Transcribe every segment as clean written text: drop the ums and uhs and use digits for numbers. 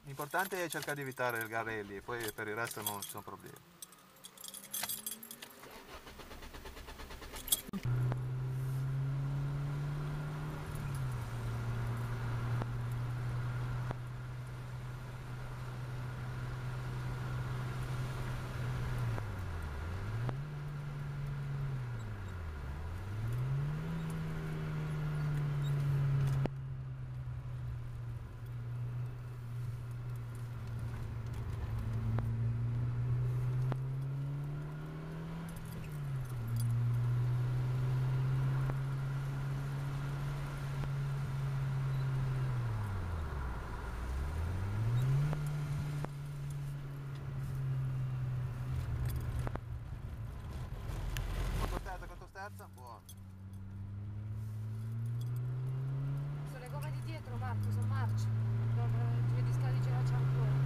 L'importante è cercare di evitare il garelli e poi per il resto non ci sono problemi. Quanto sterza? Buono. Sono le gomme di dietro, Marco, sono marce. Non ti vedi scalice la ancora.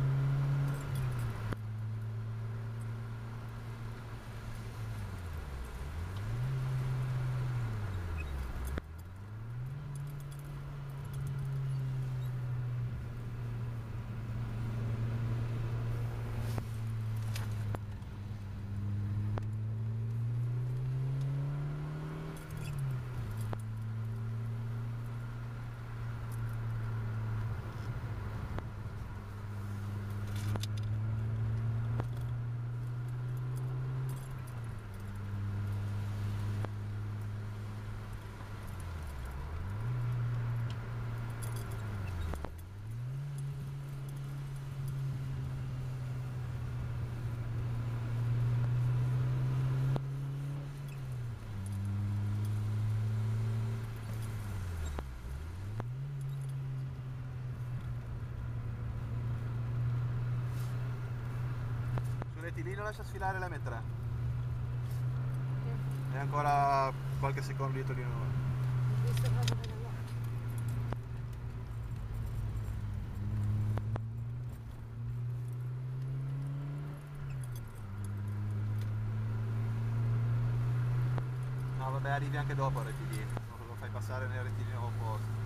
Rettilineo lascia sfilare la M3 e ancora qualche secondo dietro di noi. Ho visto proprio nell'occhio. No vabbè, arrivi anche dopo il rettilineo, lo fai passare nel rettilineo opposto.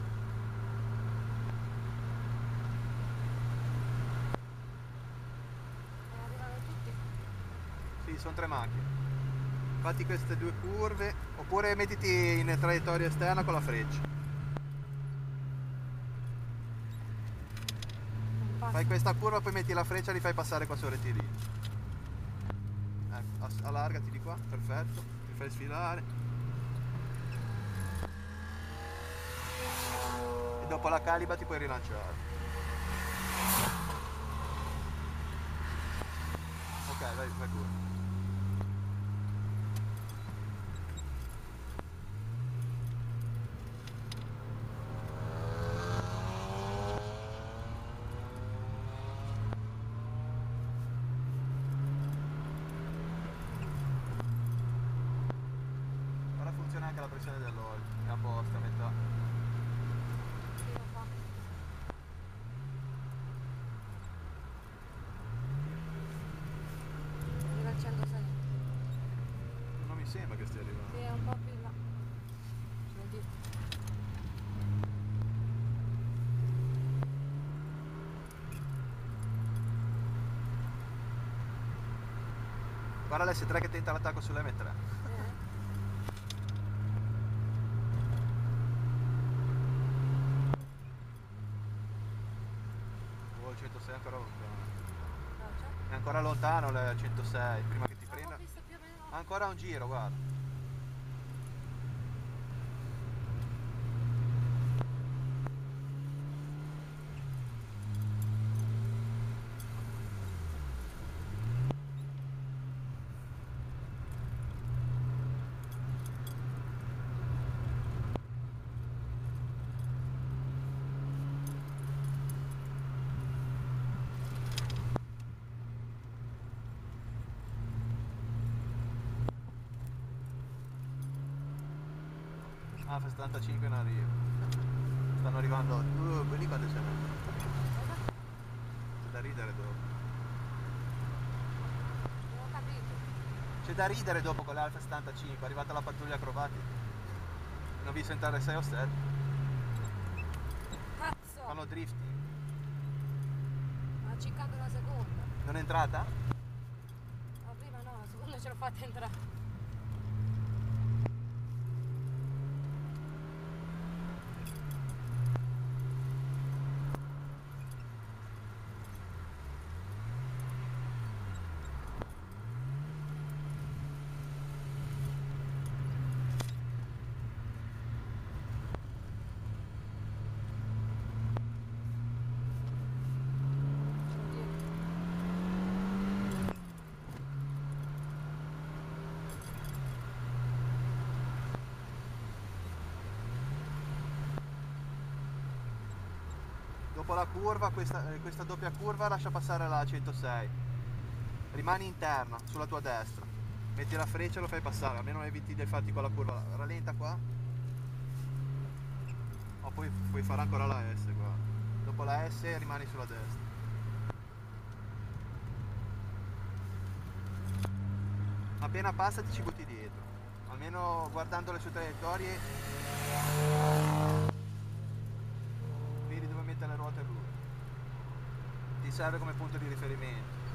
Arrivano tutti. Sì, sono 3 macchine. Fatti queste 2 curve, oppure mettiti in traiettoria esterna con la freccia. Fai questa curva, poi metti la freccia e li fai passare qua sul rettilineo. Ecco, allargati di qua, perfetto, ti fai sfilare. E dopo la caliba ti puoi rilanciare. Ok, vai curva. Ora funziona anche la pressione dell'olio, è a posto, a metà. Sì, lo fa. Arriva al 106. Non mi sembra che stia arrivando. Sì, è un po' più in là. Devo dirti. Guarda l'S3 che tenta l'attacco sull'M3. Oh, il 106 è ancora lontano. È ancora lontano il 106, prima che ti prenda. Ho visto più o meno. Ancora un giro, guarda. Ah, fa 75 in arrivo. Stanno arrivando. Quelli quando c'è? C'è da ridere dopo. Non ho capito. C'è da ridere dopo con l'Alfa 75, è arrivata la pattuglia acrobatica. Non ho visto entrare 6 o 7. Cazzo! Fanno drifting. Non è entrata? Ma prima no, la seconda ce l'ho fatta entrare. Dopo la curva, questa doppia curva lascia passare la 106. Rimani interna, sulla tua destra. Metti la freccia e lo fai passare, almeno eviti dei fatti con la curva. Rallenta qua. Oh, poi puoi fare ancora la S qua. Dopo la S rimani sulla destra. Appena passa ti ci butti dietro. Almeno guardando le sue traiettorie vedi dove mette le ruote lui. Ti serve come punto di riferimento.